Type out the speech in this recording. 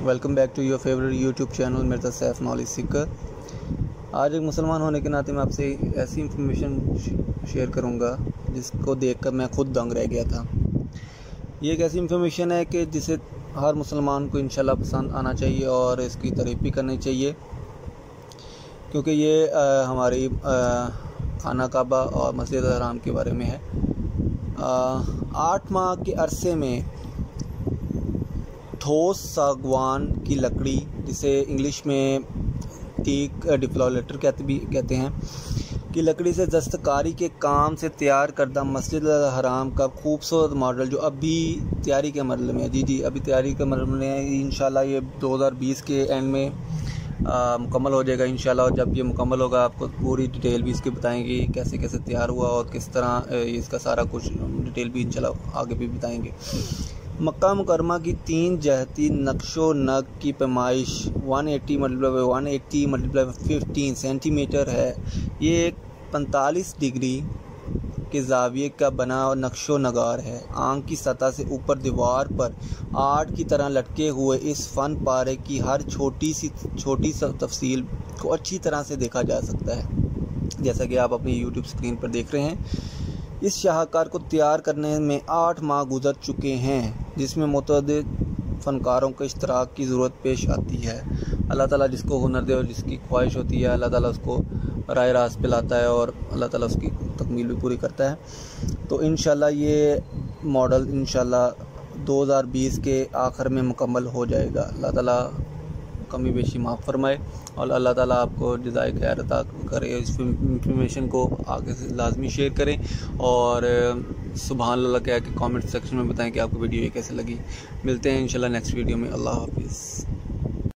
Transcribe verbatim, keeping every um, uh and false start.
Welcome back to your favourite YouTube channel Mirza Saif knowledge seeker. आज एक मुसलमान होने के नाते मैं आपसे ऐसी इंफॉर्मेशन शेयर करूंगा जिसको देखकर मैं खुद दंग रह गया था। ये एक ऐसी इंफॉर्मेशन है कि जिसे हर मुसलमान को इंशाल्लाह पसंद आना चाहिए और इसकी तारीफ़ भी करनी चाहिए, क्योंकि ये आ, हमारी खाना काबा और मस्जिद हराम के बारे में है। आ, आठ माह के अरसे में ठोस सागवान की लकड़ी, जिसे इंग्लिश में टीक डिफ्लोलेटर कहते भी कहते हैं, की लकड़ी से दस्तकारी के काम से तैयार करदा मस्जिद हराम का खूबसूरत मॉडल जो अभी तैयारी के मरहले में है। जी जी अभी तैयारी के मरहले में है। इंशाल्लाह ये दो हज़ार बीस के एंड में मुकम्मल हो जाएगा इंशाल्लाह। और जब ये मुकम्मल होगा आपको पूरी डिटेल भी इसकी बताएंगे, कैसे कैसे तैयार हुआ और किस तरह इसका सारा कुछ डिटेल भी इंशाल्लाह आगे भी बताएंगे। मक्का मुकरमा की तीन जहती नक्शो नग की पैमाइश एक सौ अस्सी मल्टीप्लाई एक सौ अस्सी मल्टीप्लाई पंद्रह सेंटीमीटर है। ये एक पैंतालीस डिग्री के जाविये का बना और नक्शो नगार है। आंख की सतह से ऊपर दीवार पर आर्ट की तरह लटके हुए इस फन पारे की हर छोटी सी छोटी सी तफसील को अच्छी तरह से देखा जा सकता है, जैसा कि आप अपनी यूट्यूब स्क्रीन पर देख रहे हैं। इस शाहकार को तैयार करने में आठ माह गुजर चुके हैं, जिसमें मुतअद्दिद फ़नकारों के इश्तराक की ज़रूरत पेश आती है। अल्लाह ताला जिसको हुनर दे और जिसकी ख्वाहिश होती है, अल्लाह ताला उसको राह रास्त पे लाता है और अल्लाह ताला उसकी तकमील भी पूरी करता है। तो इंशाल्लाह ये मॉडल इंशाल्लाह दो हज़ार बीस के आखिर में मुकम्मल हो जाएगा। अल्लाह ताला कमी बेशी माफ़ फरमाए और अल्लाह ताला आपको जज़ाए खैर अता करे। इस इंफॉर्मेशन को आगे से लाजमी शेयर करें और सुभान अल्लाह कह के कमेंट सेक्शन में बताएं कि आपको वीडियो ये कैसे लगी। मिलते हैं इंशाल्लाह नेक्स्ट वीडियो में। अल्लाह हाफिज़।